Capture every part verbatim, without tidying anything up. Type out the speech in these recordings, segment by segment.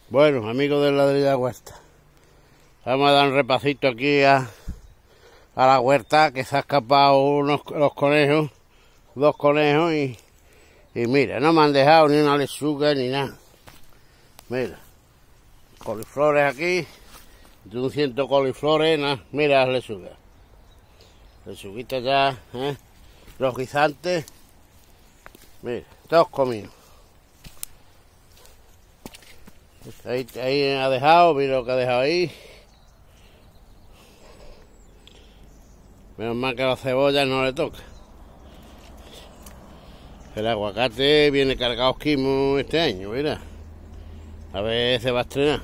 Bueno, amigos del ladrillo de la huerta, vamos a dar un repasito aquí a, a la huerta, que se ha escapado unos los conejos, dos conejos y, y mira, no me han dejado ni una lechuga ni nada. Mira, coliflores aquí, de un ciento coliflores, nada, mira las lechugas. Lechuguitas ya, ¿eh? Los guisantes, mira, todos comidos. Ahí, ahí ha dejado, mira lo que ha dejado ahí. Menos mal que a la cebolla no le toca. El aguacate viene cargado quimo este año, mira. A ver, se va a estrenar.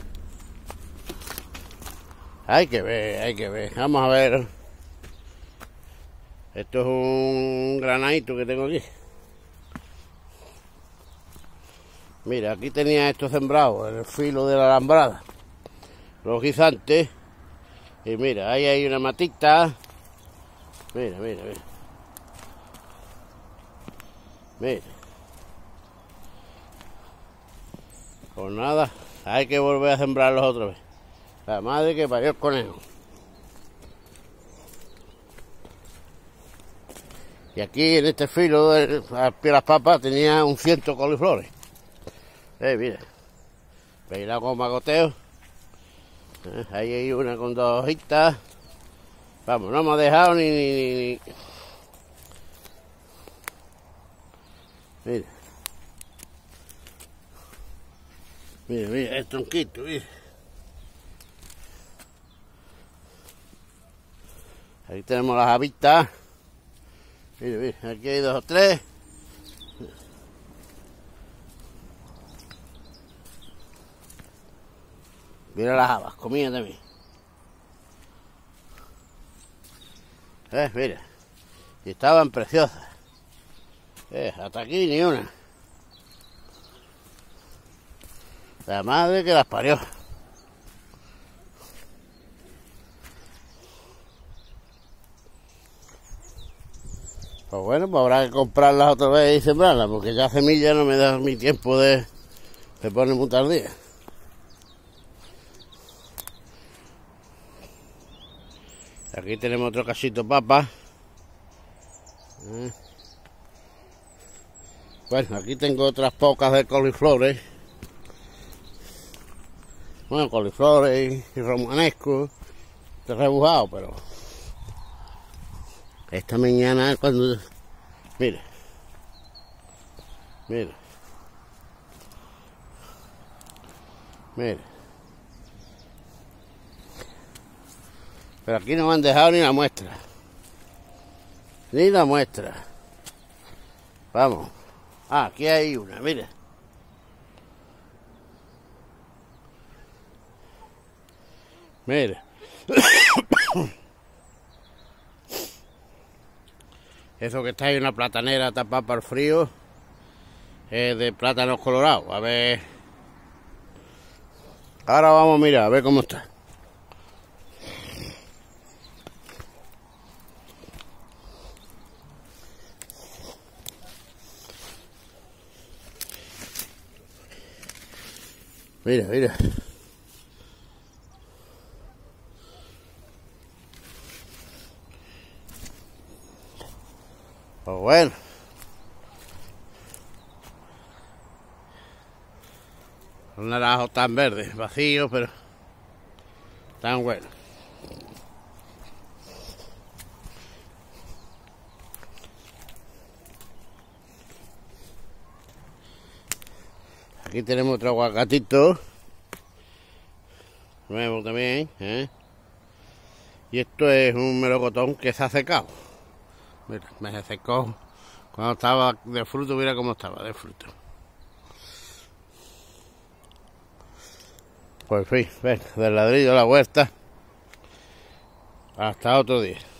Hay que ver, hay que ver. Vamos a ver. Esto es un granadito que tengo aquí. Mira, aquí tenía esto sembrado, en el filo de la alambrada. Los guisantes. Y mira, ahí hay una matita. Mira, mira, mira. Mira. Pues nada, hay que volver a sembrarlos otra vez. La madre que parió el conejo. Y aquí en este filo de al pie de las papas tenía un ciento coliflores. Eh, mira, peinado con magoteo. Eh, ahí hay una con dos hojitas. Vamos, no me ha dejado ni, ni, ni, ni. Mira. Mira, mira, el tronquito, mira. Ahí tenemos las habitas. Mira, mira, aquí hay dos o tres. Mira las habas, comida también. Eh, mira. Y estaban preciosas. Eh, hasta aquí ni una. La madre que las parió. Pues bueno, pues habrá que comprarlas otra vez y sembrarlas, porque ya semillas no me da mi tiempo de, de poner muy tardía. Aquí tenemos otro cachito de papa. Bueno, aquí tengo otras pocas de coliflores. Bueno, coliflores y romanesco. Está rebujado, pero esta mañana cuando... Mira. Mira. Mira. Pero aquí no me han dejado ni la muestra. Ni la muestra. Vamos. Ah, aquí hay una, mira. Mira. Eso que está ahí, una platanera tapada para el frío, es de plátanos colorados. A ver. Ahora vamos a mirar, a ver cómo está. Mira, mira. Pues bueno. Los naranjos tan verdes, vacíos, pero tan buenos. Aquí tenemos otro aguacatito. Nuevo también, ¿eh? Y esto es un melocotón que se ha secado. Mira, me se secó. Cuando estaba de fruto, mira cómo estaba de fruto. Pues en fin, ven, del ladrillo a la huerta. Hasta otro día.